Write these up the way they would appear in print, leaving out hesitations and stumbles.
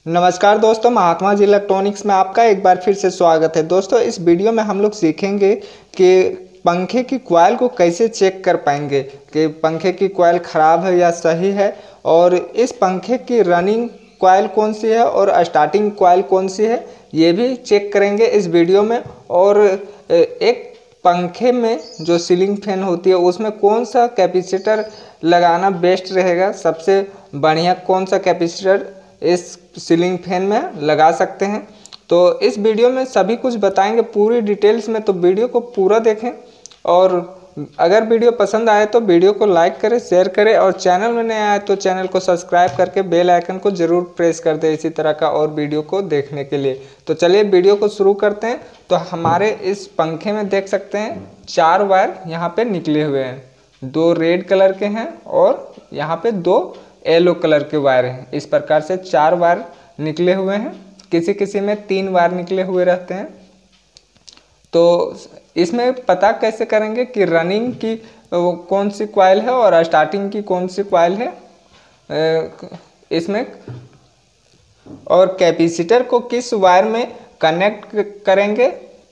नमस्कार दोस्तों, महात्मा जी इलेक्ट्रॉनिक्स में आपका एक बार फिर से स्वागत है। दोस्तों, इस वीडियो में हम लोग सीखेंगे कि पंखे की कॉइल को कैसे चेक कर पाएंगे कि पंखे की कॉइल ख़राब है या सही है, और इस पंखे की रनिंग कॉइल कौन सी है और स्टार्टिंग कॉइल कौन सी है, ये भी चेक करेंगे इस वीडियो में। और एक पंखे में जो सीलिंग फैन होती है उसमें कौन सा कैपेसिटर लगाना बेस्ट रहेगा, सबसे बढ़िया कौन सा कैपेसिटर इस सीलिंग फैन में लगा सकते हैं। तो इस वीडियो में सभी कुछ बताएंगे पूरी डिटेल्स में, तो वीडियो को पूरा देखें। और अगर वीडियो पसंद आए तो वीडियो को लाइक करें, शेयर करें, और चैनल में नए आए तो चैनल को सब्सक्राइब करके बेल आइकन को ज़रूर प्रेस कर दें इसी तरह का और वीडियो को देखने के लिए। तो चलिए वीडियो को शुरू करते हैं। तो हमारे इस पंखे में देख सकते हैं 4 वायर यहाँ पे निकले हुए हैं, 2 रेड कलर के हैं और यहाँ पे 2 येलो कलर के वायर हैं। इस प्रकार से 4 वायर निकले हुए हैं, किसी किसी में 3 वायर निकले हुए रहते हैं। तो इसमें पता कैसे करेंगे कि रनिंग की कौन सी कॉइल है और स्टार्टिंग की कौन सी कॉइल है इसमें, और कैपेसिटर को किस वायर में कनेक्ट करेंगे।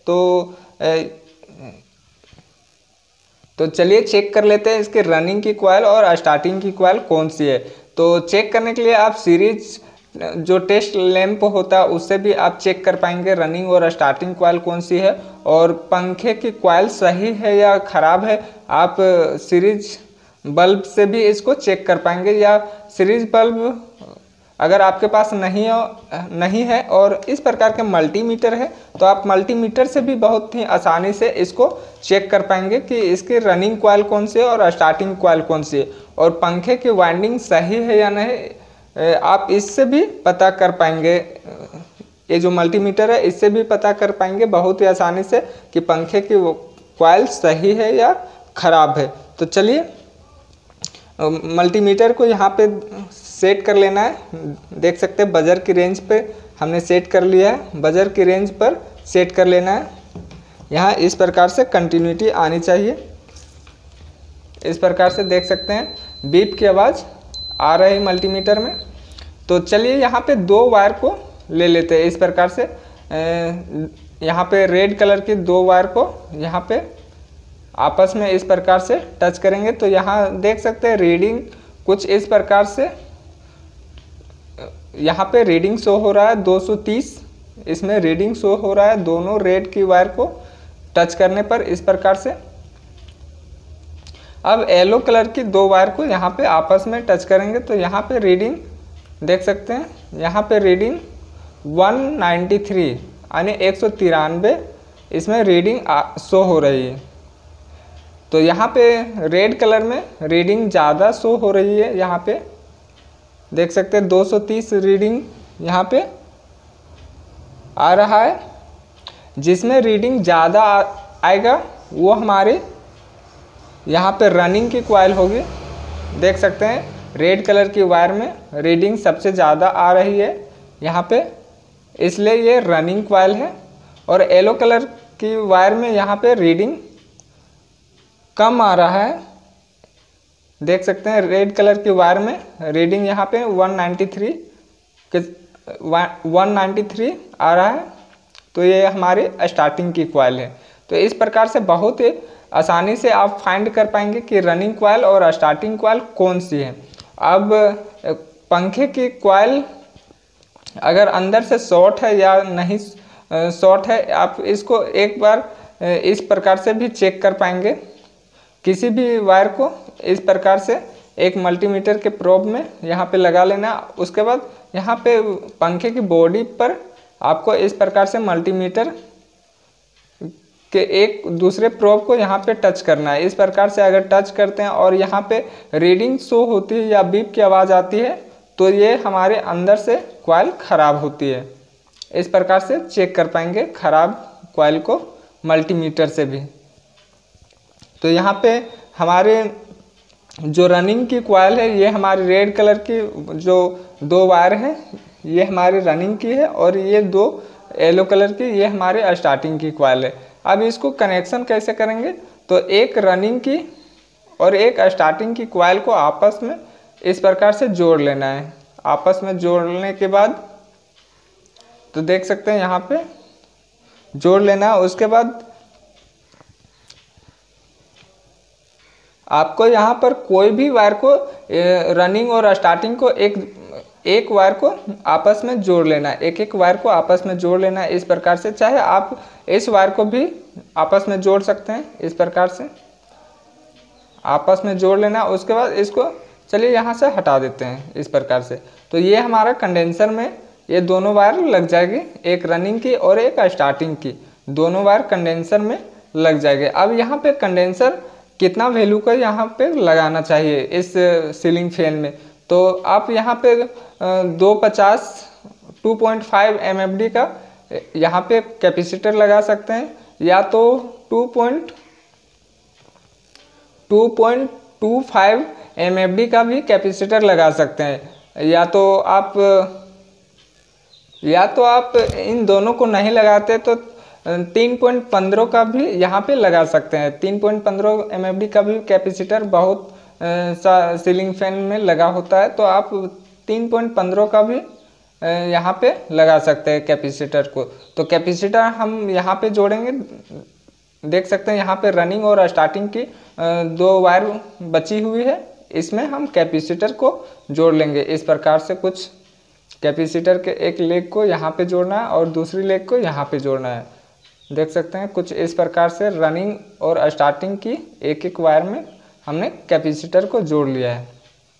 तो चलिए चेक कर लेते हैं इसके रनिंग की कॉइल और स्टार्टिंग की कॉइल कौन सी है। तो चेक करने के लिए आप सीरीज जो टेस्ट लैंप होता है उससे भी आप चेक कर पाएंगे रनिंग और स्टार्टिंग कॉइल कौन सी है, और पंखे की कॉइल सही है या ख़राब है आप सीरीज बल्ब से भी इसको चेक कर पाएंगे। या सीरीज बल्ब अगर आपके पास नहीं है और इस प्रकार के मल्टीमीटर है तो आप मल्टीमीटर से भी बहुत ही आसानी से इसको चेक कर पाएंगे कि इसकी रनिंग कॉइल कौन सी है और स्टार्टिंग कॉइल कौन सी है, और पंखे की वाइंडिंग सही है या नहीं आप इससे भी पता कर पाएंगे। ये जो मल्टीमीटर है इससे भी पता कर पाएंगे बहुत ही आसानी से कि पंखे की कॉइल सही है या ख़राब है। तो चलिए मल्टीमीटर को यहाँ पे सेट कर लेना है। देख सकते हैं बजर की रेंज पे हमने सेट कर लिया है, बजर की रेंज पर सेट कर लेना है। यहाँ इस प्रकार से कंटिन्यूटी आनी चाहिए। इस प्रकार से देख सकते हैं बीप की आवाज़ आ रही मल्टीमीटर में। तो चलिए यहाँ पे 2 वायर को ले लेते हैं। इस प्रकार से यहाँ पे रेड कलर की 2 वायर को यहाँ पे आपस में इस प्रकार से टच करेंगे। तो यहाँ देख सकते हैं रीडिंग कुछ इस प्रकार से यहाँ पे रीडिंग शो हो रहा है 230, इसमें रीडिंग शो हो रहा है दोनों रेड की वायर को टच करने पर इस प्रकार से। अब येलो कलर की 2 वायर को यहाँ पे आपस में टच करेंगे तो यहाँ पे रीडिंग देख सकते हैं, यहाँ पे रीडिंग 193 यानी 193 इसमें रीडिंग शो हो रही है। तो यहाँ पे रेड कलर में रीडिंग ज़्यादा शो हो रही है। यहाँ पे देख सकते हैं 230 रीडिंग यहाँ पे आ रहा है। जिसमें रीडिंग ज़्यादा आएगा वो हमारे यहाँ पे रनिंग की कॉइल होगी। देख सकते हैं रेड कलर की वायर में रीडिंग सबसे ज़्यादा आ रही है यहाँ पे, इसलिए ये रनिंग कॉइल है। और येलो कलर की वायर में यहाँ पे रीडिंग कम आ रहा है। देख सकते हैं रेड कलर की वायर में रीडिंग यहाँ पे 193 आ रहा है। तो ये हमारी स्टार्टिंग की कॉइल है। तो इस प्रकार से बहुत ही आसानी से आप फाइंड कर पाएंगे कि रनिंग कॉइल और स्टार्टिंग कॉइल कौन सी है। अब पंखे की कॉइल अगर अंदर से शॉर्ट है या नहीं शॉर्ट है, आप इसको एक बार इस प्रकार से भी चेक कर पाएंगे। किसी भी वायर को इस प्रकार से एक मल्टीमीटर के प्रोब में यहाँ पे लगा लेना। उसके बाद यहाँ पे पंखे की बॉडी पर आपको इस प्रकार से मल्टीमीटर के एक दूसरे प्रोब को यहाँ पे टच करना है। इस प्रकार से अगर टच करते हैं और यहाँ पे रीडिंग शो होती है या बीप की आवाज़ आती है तो ये हमारे अंदर से कॉइल ख़राब होती है। इस प्रकार से चेक कर पाएंगे ख़राब कॉइल को मल्टीमीटर से भी। तो यहाँ पे हमारे जो रनिंग की कॉइल है ये हमारी रेड कलर की जो 2 वायर है ये हमारी रनिंग की है, और ये 2 येलो कलर की ये हमारे स्टार्टिंग की कॉइल है। अब इसको कनेक्शन कैसे करेंगे, तो एक रनिंग की और एक स्टार्टिंग की कॉइल को आपस में इस प्रकार से जोड़ लेना है। आपस में जोड़ने के बाद तो देख सकते हैं यहाँ पे जोड़ लेना है। उसके बाद आपको यहाँ पर कोई भी वायर को रनिंग और स्टार्टिंग को एक वायर को आपस में जोड़ लेना है, एक वायर को आपस में जोड़ लेना है इस प्रकार से। चाहे आप इस वायर को भी आपस में जोड़ सकते हैं, इस प्रकार से आपस में जोड़ लेना। उसके बाद इसको चलिए यहाँ से हटा देते हैं इस प्रकार से। तो ये हमारा कंडेंसर में ये दोनों वायर लग जाएगी, एक रनिंग की और एक स्टार्टिंग की, दोनों वायर कंडेंसर में लग जाएंगे। अब यहाँ पे कंडेंसर कितना वैल्यू का यहाँ पे लगाना चाहिए इस सीलिंग फैन में, तो आप यहाँ पे 2.5 MFD का यहाँ पे कैपेसिटर लगा सकते हैं, या तो 2.25 MFD का भी कैपेसिटर लगा सकते हैं, या तो आप इन दोनों को नहीं लगाते तो 3.15 का भी यहाँ पे लगा सकते हैं। 3.15 MFD का भी कैपेसिटर बहुत सा सीलिंग फैन में लगा होता है, तो आप 3.15 का भी यहाँ पे लगा सकते हैं कैपेसिटर को। तो कैपेसिटर हम यहाँ पे जोड़ेंगे, देख सकते हैं यहाँ पे रनिंग और स्टार्टिंग की 2 वायर बची हुई है, इसमें हम कैपेसिटर को जोड़ लेंगे इस प्रकार से। कुछ कैपेसिटर के एक लेग को यहाँ पे जोड़ना है और दूसरी लेग को यहाँ पे जोड़ना है, देख सकते हैं कुछ इस प्रकार से। रनिंग और स्टार्टिंग की एक वायर में हमने कैपेसिटर को जोड़ लिया है,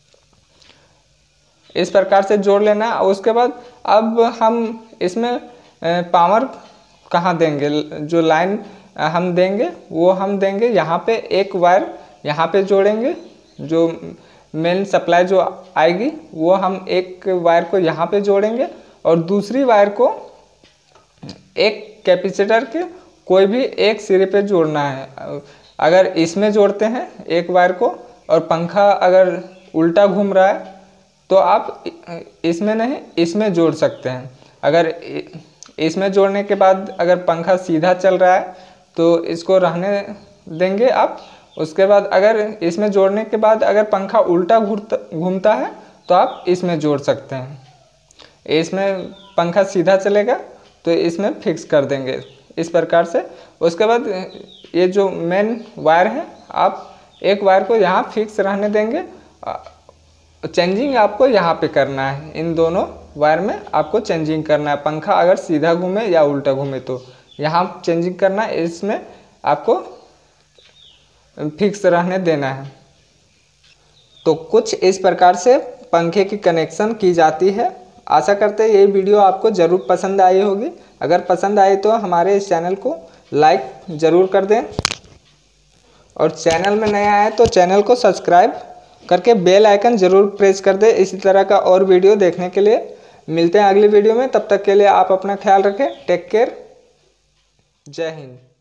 इस प्रकार से जोड़ लेना। उसके बाद अब हम इसमें पावर कहाँ देंगे, जो लाइन हम देंगे वो हम देंगे यहाँ पे एक वायर यहाँ पे जोड़ेंगे, जो मेन सप्लाई जो आएगी वो हम एक वायर को यहाँ पे जोड़ेंगे और दूसरी वायर को एक कैपेसिटर के कोई भी एक सिरे पे जोड़ना है। अगर इसमें जोड़ते हैं एक वायर को और पंखा अगर उल्टा घूम रहा है तो आप इसमें नहीं इसमें जोड़ सकते हैं। अगर इसमें जोड़ने के बाद अगर पंखा सीधा चल रहा है तो इसको रहने देंगे आप। उसके बाद अगर इसमें जोड़ने के बाद अगर पंखा उल्टा घूमता है तो आप इसमें जोड़ सकते हैं। इसमें पंखा सीधा चलेगा तो इसमें फिक्स कर देंगे इस प्रकार से। उसके बाद ये जो मेन वायर है आप एक वायर को यहाँ फिक्स रहने देंगे, चेंजिंग आपको यहाँ पे करना है, इन दोनों वायर में आपको चेंजिंग करना है। पंखा अगर सीधा घूमे या उल्टा घूमे तो यहाँ चेंजिंग करना है, इसमें आपको फिक्स रहने देना है। तो कुछ इस प्रकार से पंखे की कनेक्शन की जाती है। आशा करते हैं ये वीडियो आपको ज़रूर पसंद आई होगी। अगर पसंद आए तो हमारे इस चैनल को लाइक ज़रूर कर दें और चैनल में नया आए तो चैनल को सब्सक्राइब करके बेल आइकन ज़रूर प्रेस कर दें। इसी तरह का और वीडियो देखने के लिए मिलते हैं अगली वीडियो में। तब तक के लिए आप अपना ख्याल रखें। Take care. जय हिंद।